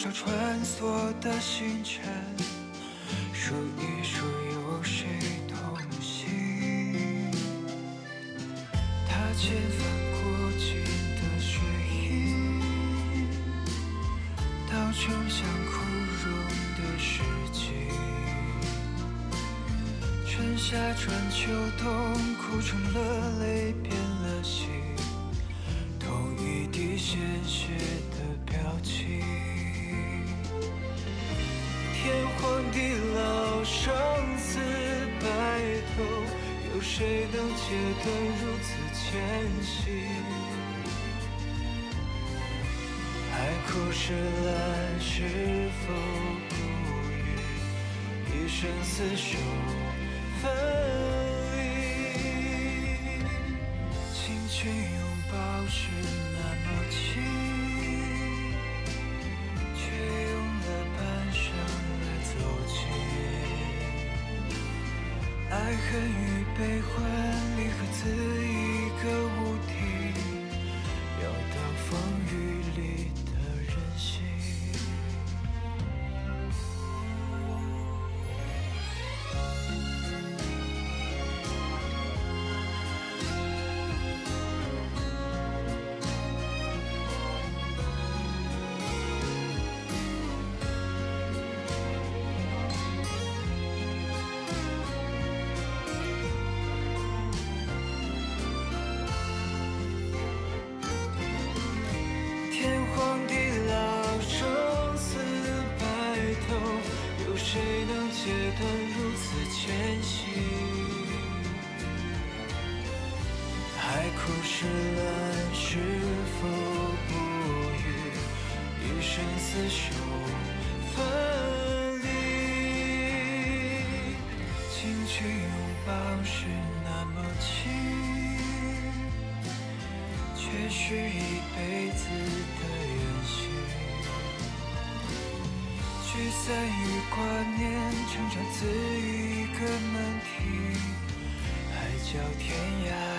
少穿梭的星辰，数一数有谁同行？他前翻过尽的雪影，倒成像枯荣的诗经。春夏春秋冬，哭成了泪，变了形，同一滴鲜血的表情。天荒地老，生死白头，有谁能切断如此艰辛？海枯石烂，是否不渝？一生厮守分离，轻轻拥抱是那么轻，却用了半生来走近。爱恨与悲欢，离合自一个无题，要到风雨里的人心。天荒地老，生死白头，有谁能切断如此艰辛？海枯石烂，是否不渝？一生厮守分离，轻轻拥抱是那么轻，却是一辈子的远行。聚散与挂念，成长自一个门庭，海角天涯